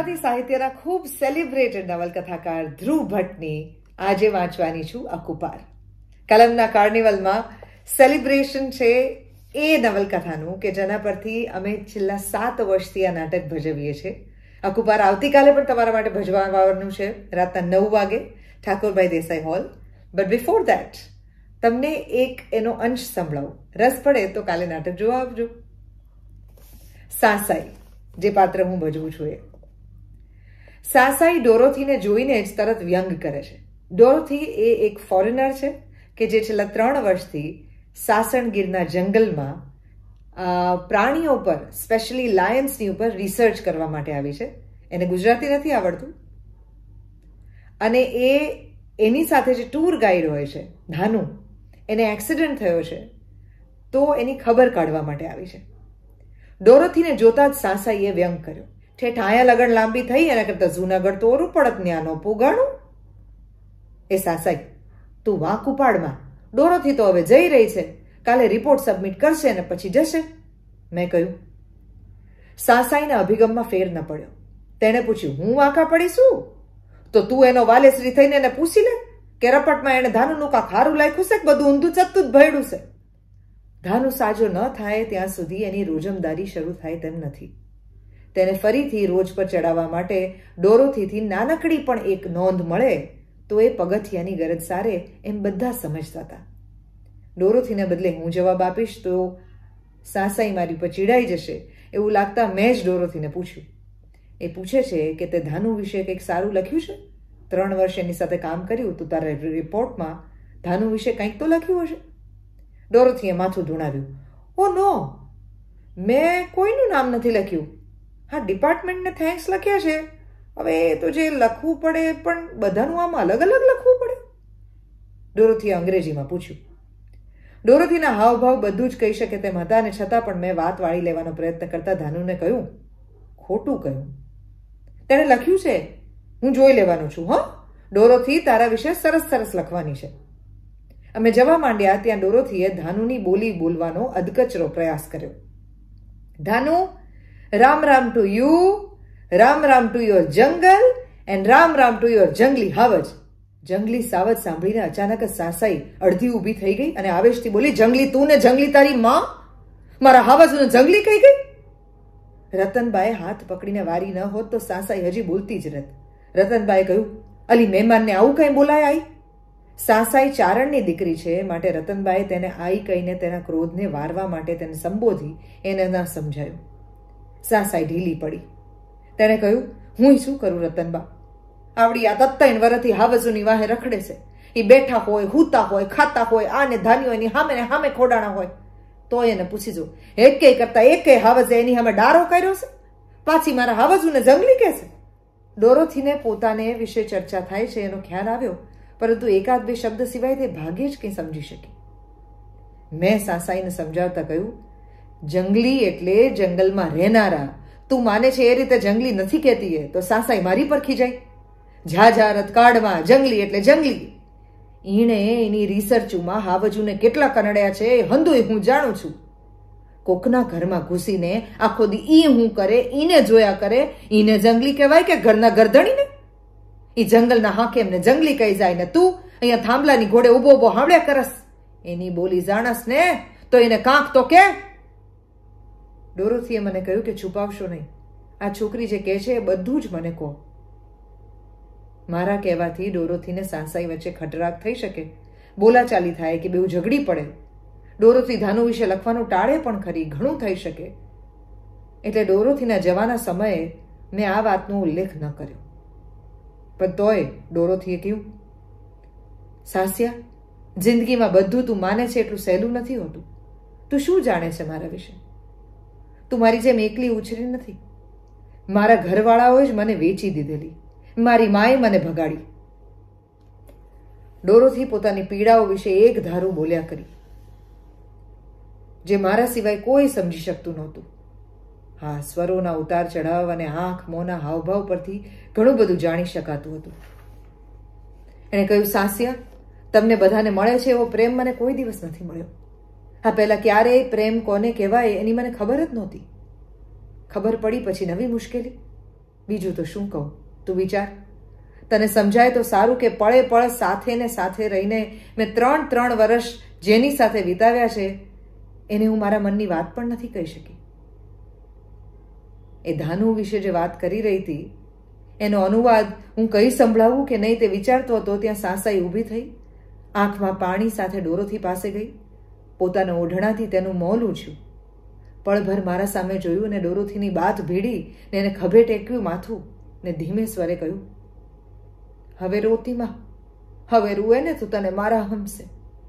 ગુજરાતી સાહિત્યના ખૂબ સેલિબ્રેટેડ નવલકથાકાર ધ્રુવ ભટ્ટની આજે વાંચવાની છું અકુપાર. કલમના કાર્નિવલમાં સેલિબ્રેશન છે એ નવલકથાનું કે જેના પરથી અમે છેલ્લા 7 વર્ષથી આ નાટક ભજવીએ છીએ. અકુપાર આવતીકાલે પણ તમારા માટે ભજવવાનું છે રાતના 9 વાગે Thakorbhai Desai hall. But before that તમને એક એનો અંશ સંભળાવું. રસ પડે તો કાલે નાટક જોવા આવજો. સાસાઈ, જે પાત્ર હું ભજવું છું એ. સાસાઈ ડોરોથીને જોઈને જ તરત વ્યંગ કરે છે. ડોરોથી એ એક ફોરેનર છે કે જે છેલ્લા 3 વર્ષથી સાસણગીરના જંગલમાં પ્રાણીઓ પર, સ્પેશિયલી લાયન્સની ઉપર રિસર્ચ કરવા માટે આવી છે. એને ગુજરાતી નથી આવડતું અને એની સાથે જે ટૂર ગાઈડ હોય છે ધાનુ, એને એક્સિડન્ટ થયો છે તો એની ખબર કાઢવા માટે આવી છે. ડોરોથીને જોતા જ સાસાઈએ વ્યંગ કર્યો. ઠેઠ આયા લગણ લાંબી થઈ એના કરતા જૂનાગઢ તો ઓરું પડત ન્યાનો પોગાણું. એ સાસાઈ, તું વાંક ઉપાડમાં. ડોરોથી તો હવે જઈ રહી છે, કાલે રિપોર્ટ સબમિટ કરશે અને પછી જશે. મેં કહ્યું. સાસાઈના અભિગમમાં ફેર ન પડ્યો. તેણે પૂછ્યું, હું વાંકા પડીશું? તો તું એનો વાલેશ્રી થઈને એને પૂછી લે કે રપટમાં એને ધાનુનું કાંક હારું લાખ્યું છે કે બધું ઊંધું ચત્તું જ ભયડું છે. ધાનુ સાજો ન થાય ત્યાં સુધી એની રોજમદારી શરૂ થાય તેમ નથી. તેને ફરીથી રોજ પર ચડાવવા માટે ડોરોથીથી નાનકડી પણ એક નોંધ મળે તો એ પગથિયાની ગરજ સારે એમ બધા સમજતા હતા. ડોરોથીને બદલે હું જવાબ આપીશ તો સાસાઈ મારી ઉપર ચીડાઈ જશે એવું લાગતા મેં જ ડોરોથીને પૂછ્યું. એ પૂછે છે કે તે ધાનુ વિશે કંઈક સારું લખ્યું છે? 3 વર્ષ એની સાથે કામ કર્યું તો તારા રિપોર્ટમાં ધાનુ વિશે કંઈક તો લખ્યું હશે. ડોરોથીએ માથું ધુણાવ્યું. ઓ નો, મેં કોઈનું નામ નથી લખ્યું. હા, ડિપાર્ટમેન્ટને થેન્ક્સ લખ્યા છે. હવે એ તો જે લખવું પડે પણ બધાનું આમ અલગ અલગ લખવું પડે. ડોરોથીએ અંગ્રેજીમાં પૂછ્યું. ડોરોથીના હાવભાવ બધું જ કહી શકે તેમ હતા અને છતાં પણ મેં વાત વાળી લેવાનો પ્રયત્ન કરતા ધાનુને કહ્યું, ખોટું કહ્યું. તેણે લખ્યું છે, હું જોઈ લેવાનું છું. હો ડોરોથી, તારા વિશે સરસ સરસ લખવાની છે. અમે જવા માંડ્યા ત્યાં ડોરોથીએ ધાનુની બોલી બોલવાનો અધકચરો પ્રયાસ કર્યો. Dhanu, Ram Ram to you, Ram Ram to your jungle and Ram Ram to your જંગલી હાવજ. જંગલી સાવજ સાંભળીને અચાનક જ સાસાઈ અડધી ઊભી થઈ ગઈ અને આવેશથી બોલી, જંગલી તું ને જંગલી તારી માં? મારા હાવજને જંગલી કહી ગઈ? રતનબાએ હાથ પકડીને વારી ન હોત તો સાસાઈ હજી બોલતી જ રહેત. રતનબાએ કહ્યું, અલી મહેમાનને આવું કઈ બોલાય આઈ? સાસાઈ ચારણની દીકરી છે માટે રતનબાએ તેને આઈ કહીને તેના ક્રોધને વારવા માટે તેને સંબોધી એને ન સમજાયું. સાસાઈ ઢીલી પડી. તેણે કહ્યું, હું શું કરું રતનબા? આવડી આ તત્તાઈન વરથી હાવજોની વાહે રખડે છે. એ બેઠા હોય, હૂતા હોય, ખાતા હોય, આને ધાન્યો એની હામે ને હામે ખોડાણા હોય તો એને પૂછી જો, એકે કરતા એકે હાવજે એની સામે ડારો કર્યો છે, પાછી મારા હાવજુને જંગલી કહે છે. ડોરોથીને પોતાને વિશે ચર્ચા થાય છે એનો ખ્યાલ આવ્યો, પરંતુ 1-2 શબ્દ સિવાય તે ભાગ્યે જ કંઈ સમજી શકી. મેં સાસાઈને સમજાવતા કહ્યું, જંગલી એટલે જંગલમાં રહેનારા. તું માને છે એ રીતે જંગલી નથી કહેતી એ તો સાસાઈ મારી પર ખીજાય. ઝાઝા રથકાળમાં જંગલી એટલે જંગલી. ઈણે એની રિસર્ચમાં હાવજુને કેટલા કનડ્યા છે એ હંધુય હું જાણું છું. કોકના ઘરમાં ઘૂસીને આખો દી ઈ હું કરે, ઈને જોયા કરે, ઈને જંગલી કહેવાય કે ઘરના ગરદણીને? ઈ જંગલના હાકેમને જંગલી કહી જાય ને તું અહીંયા થાંભલાની ઘોડે ઉભો ઉભો હાંભળ્યા કરસ. એની બોલી જાણસ ને તો એને કાંક તો કે. ડોરોથીએ મને કહ્યું કે છુપાવશો નહીં. આ છોકરી જે કહે છે એ બધું જ મને કહો. મારા કહેવાથી ડોરોથીને સાસાઈ વચ્ચે ખટરાગ થઈ શકે, બોલાચાલી થાય કે બેઉ ઝઘડી પડે. ડોરોથી ધાનુ વિશે લખવાનું ટાળે પણ ખરી, ઘણું થઈ શકે. એટલે ડોરોથીના જવાના સમયે મેં આ વાતનો ઉલ્લેખ ન કર્યો. પણ તોય ડોરોથીએ કહ્યું, સાસ્યા, જિંદગીમાં બધું તું માને છે એટલું સહેલું નથી હોતું. તું શું જાણે છે મારા વિશે? તું મારી જેમ એકલી ઉછરી નથી. મારા ઘરવાળાઓએ જ મને વેચી દીધેલી. મારી માએ મને ભગાડી. ડોરોથી પોતાની પીડાઓ વિશે એક ધારું બોલ્યા કરી જે મારા સિવાય કોઈ સમજી શકતું નહોતું. હા, સ્વરોના ઉતાર ચઢાવ અને આંખ મોંના હાવભાવ પરથી ઘણું બધું જાણી શકાતું હતું. એણે કહ્યું, સાસ્યા, તમને બધાને મળે છે એવો પ્રેમ મને કોઈ દિવસ નથી મળ્યો. આ પહેલા ક્યારેય પ્રેમ કોને કહેવાય એની મને ખબર જ નહોતી. ખબર પડી પછી નવી મુશ્કેલી. બીજું તો શું કહું, તું વિચાર. તને સમજાય તો સારું કે પળે પળ સાથે ને સાથે રહીને મેં 3 વર્ષ જેની સાથે વિતાવ્યા છે એને હું મારા મનની વાત પણ નથી કહી શકી. એ ધાનુ વિશે જે વાત કરી રહી હતી એનો અનુવાદ હું કઈ સંભળાવું કે નહીં તે વિચારતો હતો ત્યાં સાસાઈ ઊભી થઈ, આંખમાં પાણી સાથે ડોરોથી પાસે ગઈ, પોતાના ઓઢણાથી તેનું મોં લૂછ્યું, પળભર મારા સામે જોયું અને ડોરોથીની બાથ ભીડી ને એને ખભે ટેક્યું માથું ને ધીમે સ્વરે કહ્યું, હવે રોતી માં, હવે રૂએ ને તો તને મારા હમશે.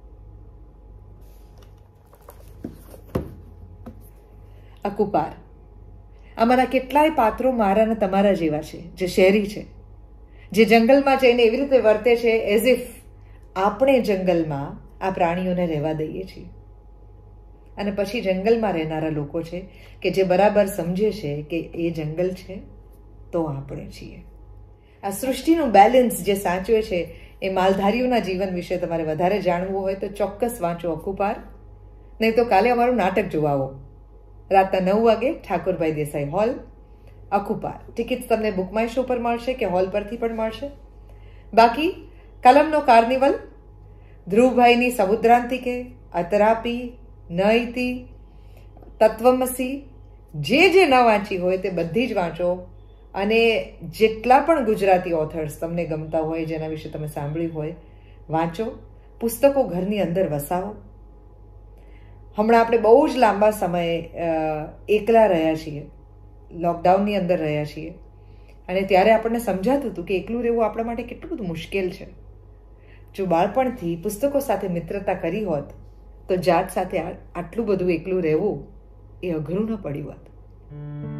અકુપાર. આમાંના કેટલાય પાત્રો મારા ને તમારા જેવા છે, જે શહેરી છે, જે જંગલમાં જઈને એવી રીતે વર્તે છે એઝ ઇફ આપણે જંગલમાં આ પ્રાણીઓને રહેવા દઈએ છીએ. અને પછી જંગલમાં રહેનારા લોકો છે કે જે બરાબર સમજે છે કે એ જંગલ છે તો આપણે છીએ. આ સૃષ્ટિનું બેલેન્સ જે સાચવે છે એ માલધારીઓના જીવન વિશે તમારે વધારે જાણવું હોય તો ચોક્કસ વાંચો અકુપાર, નહીં તો કાલે અમારું નાટક જોવા આવો રાતના 9 વાગે ઠાકોરભાઈ દેસાઈ હોલ, અકુપાર. ટિકિટ્સ તમને બુક માય શો પર મળશે કે હોલ પરથી પણ મળશે. બાકી કલમનો કાર્નિવલ, ધ્રુવભાઈની સમુદ્રાંતિકે, અતરાપી, નઈતી, તત્વમસી, જે ન વાંચી હોય તે બધી જ વાંચો. અને જેટલા પણ ગુજરાતી ઓથર્સ તમને ગમતા હોય, જેના વિશે તમે સાંભળ્યું હોય, વાંચો. પુસ્તકો ઘરની અંદર વસાવો. હમણાં આપણે બહુ જ લાંબા સમયે એકલા રહ્યા છીએ, લોકડાઉનની અંદર રહ્યા છીએ, અને ત્યારે આપણને સમજાતું હતું કે એકલું રહેવું આપણા માટે કેટલું બધું મુશ્કેલ છે. જો બાળપણથી પુસ્તકો સાથે મિત્રતા કરી હોત તો જાત સાથે આટલું બધું એકલું રહેવું એ અઘરું ન પડ્યું હોત.